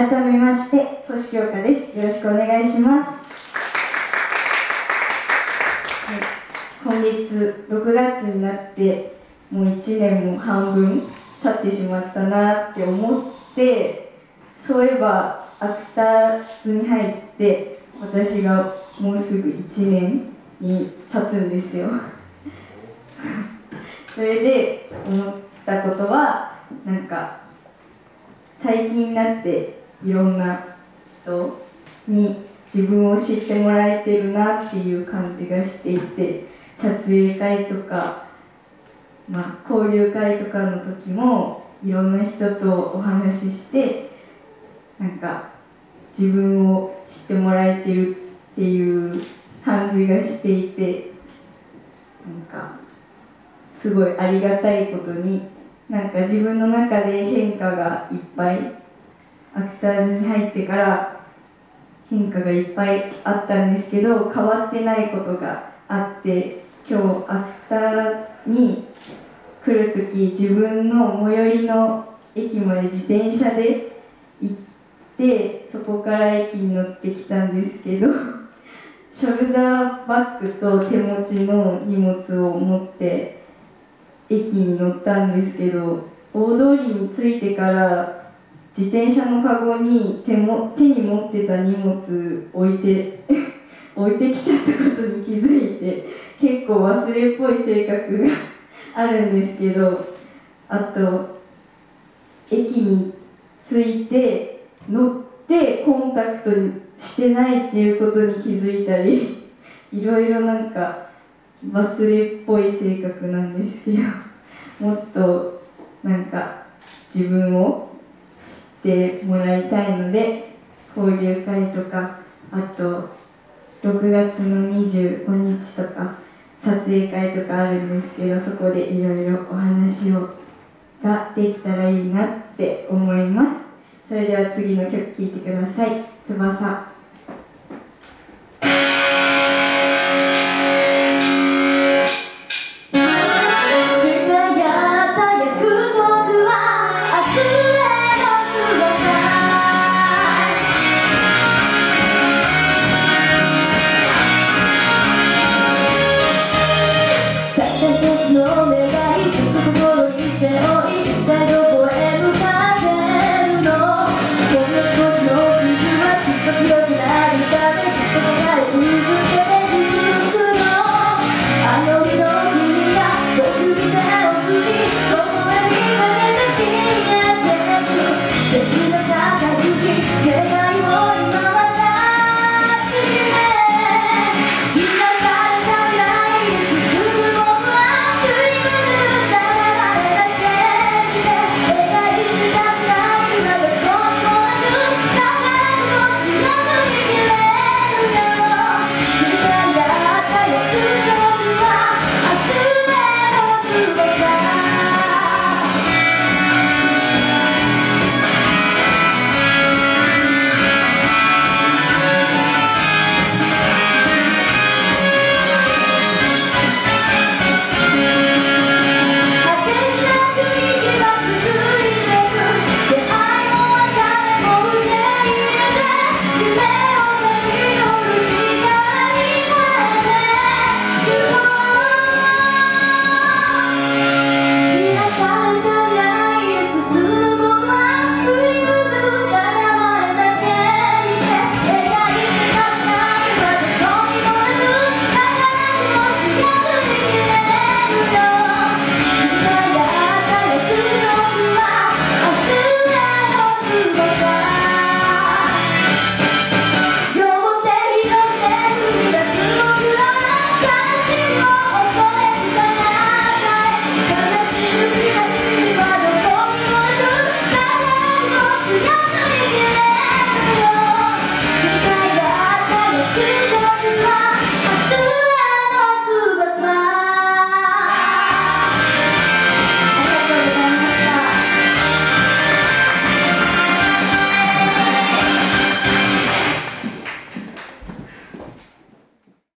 改めまして、星京香です。よろしくお願いします。今月6月になってもう1年も半分経ってしまったなって思って、そういえばアクターズに入って私がもうすぐ1年に経つんですよ。それで思ったことは、なんか最近になっていろんな人に自分を知ってもらえてるなっていう感じがしていて、撮影会とか、交流会とかの時もいろんな人とお話しして、なんか自分を知ってもらえてるっていう感じがしていて、なんかすごいありがたいことに、なんか自分の中で変化がいっぱい、アクターズに入ってから変化がいっぱいあったんですけど、変わってないことがあって、今日アクターに来るとき、自分の最寄りの駅まで自転車で行って、そこから駅に乗ってきたんですけど、ショルダーバッグと手持ちの荷物を持って駅に乗ったんですけど、大通りに着いてから自転車のカゴに手に持ってた荷物置いてきちゃったことに気づいて、結構忘れっぽい性格があるんですけど、あと駅に着いて乗ってコンタクトしてないっていうことに気づいたり、いろいろなんか忘れっぽい性格なんですけど、もっとなんか自分を知ってもらいたいので、交流会とか、あと6月の25日とか撮影会とかあるんですけど、そこでいろいろお話ができたらいいなって思います。それでは次の曲聴いてください。翼。